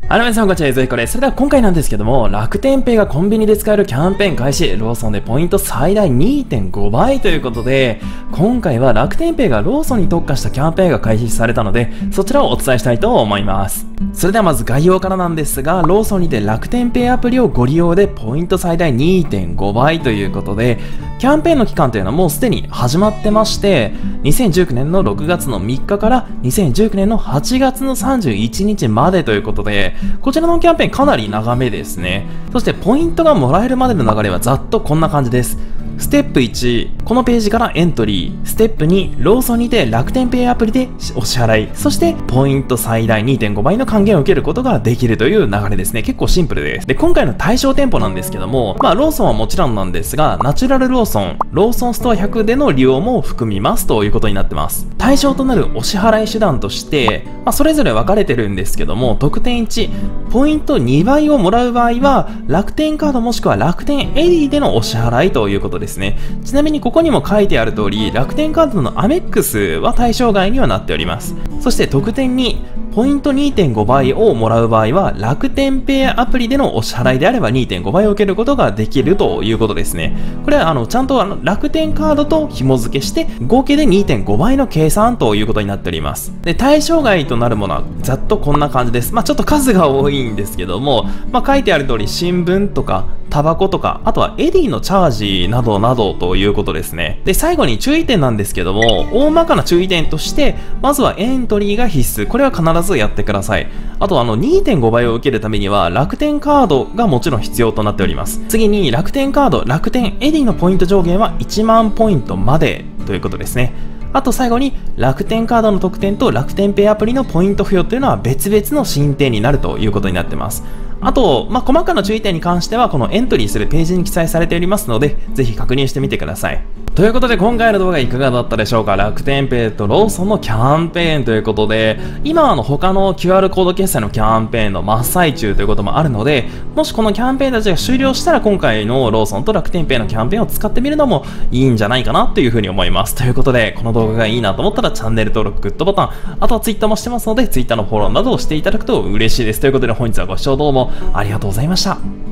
皆さんこんにちは、ぜひこれ。それでは今回なんですけども、楽天ペイがコンビニで使えるキャンペーン開始、ローソンでポイント最大 2.5 倍ということで、今回は楽天ペイがローソンに特化したキャンペーンが開始されたので、そちらをお伝えしたいと思います。それではまず概要からなんですが、ローソンにて楽天ペイアプリをご利用でポイント最大 2.5 倍ということで、キャンペーンの期間というのはもうすでに始まってまして、2019年の6月の3日から2019年の8月の31日までということで、こちらのキャンペーンかなり長めですね。そしてポイントがもらえるまでの流れはざっとこんな感じです。ステップ1、このページからエントリー。ステップ2、ローソンにて楽天ペイアプリでお支払い。そして、ポイント最大 2.5 倍の還元を受けることができるという流れですね。結構シンプルです。で、今回の対象店舗なんですけども、ローソンはもちろんなんですが、ナチュラルローソン、ローソンストア100での利用も含みますということになってます。対象となるお支払い手段として、それぞれ分かれてるんですけども、特典1、ポイント2倍をもらう場合は、楽天カードもしくは楽天エディでのお支払いということですね。ちなみにここにも書いてある通り、楽天カードのアメックスは対象外にはなっております。そして特典2、ポイント 2.5 倍をもらう場合は、楽天ペイアプリでのお支払いであれば 2.5 倍を受けることができるということですね。これはちゃんと楽天カードと紐付けして、合計で 2.5 倍の計算ということになっております。で、対象外となるものはざっとこんな感じです。ちょっと数が多いんですけども、書いてある通り新聞とか、タバコとか、あとはエディのチャージなどなどということですね。で、最後に注意点なんですけども、大まかな注意点として、まずはエントリーが必須。これは必ずやってください。あと2.5 倍を受けるためには、楽天カードがもちろん必要となっております。次に、楽天カード、楽天エディのポイント上限は1万ポイントまでということですね。あと最後に楽天カードの特典と楽天ペイアプリのポイント付与というのは別々の進展になるということになっています。あと、細かな注意点に関してはこのエントリーするページに記載されておりますので、ぜひ確認してみてください。ということで今回の動画いかがだったでしょうか。楽天ペイとローソンのキャンペーンということで、今他の QR コード決済のキャンペーンの真っ最中ということもあるので、もしこのキャンペーンたちが終了したら今回のローソンと楽天ペイのキャンペーンを使ってみるのもいいんじゃないかなというふうに思います。ということで、この動画がいいなと思ったらチャンネル登録、グッドボタン、あとは Twitter もしてますので Twitter のフォローなどをしていただくと嬉しいです。ということで本日はご視聴どうもありがとうございました。